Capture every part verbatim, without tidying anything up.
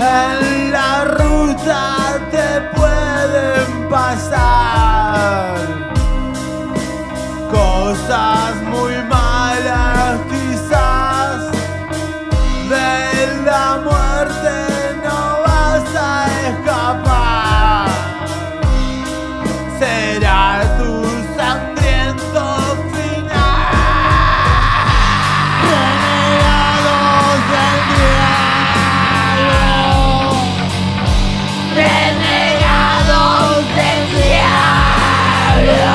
En la ruta te pueden pasar cosas muy malas, quizás de la muerte no vas a escapar. Será tu sangriento final. Renegados del diablo, renegados del diablo,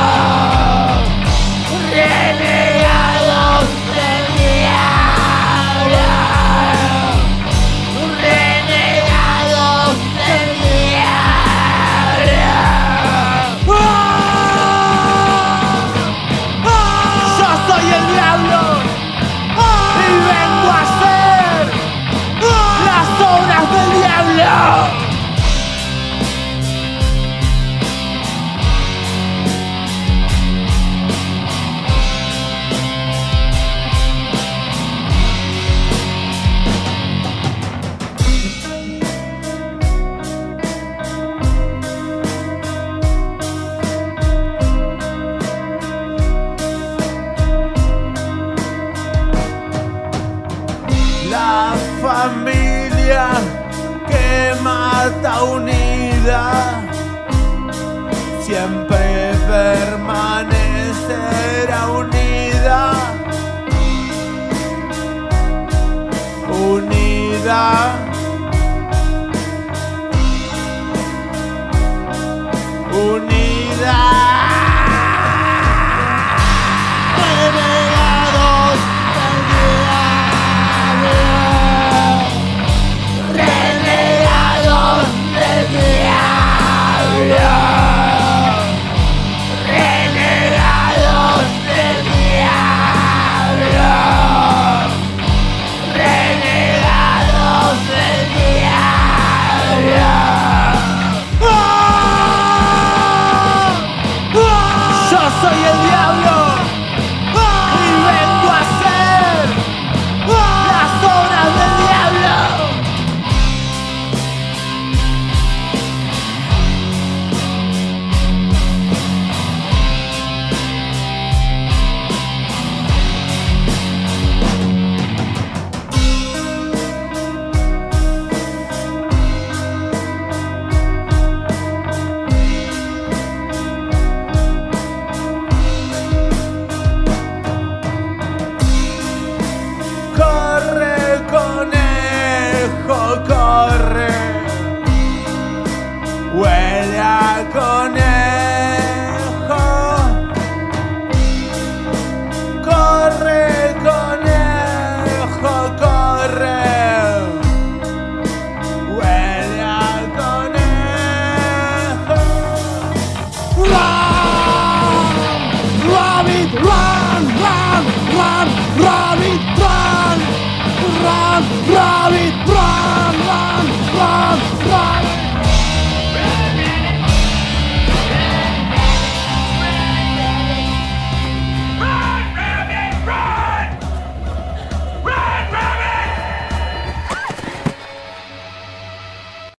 renegados del diablo, renegados del diablo. Yo soy el diablo y vengo a hacer las obras del diablo. La familia que mata unida siempre permanecerá unida, unida, unida. Renegados del diablo, renegados del diablo, renegados del diablo, renegados del diablo. Yo soy el diablo y vengo a hacer las obras del diablo. Corre, conejo, corre, huele a conejo. Corre, conejo, corre, huele a conejo. Run, rabbit, run, run, run, rabbit, run, run, rabbit.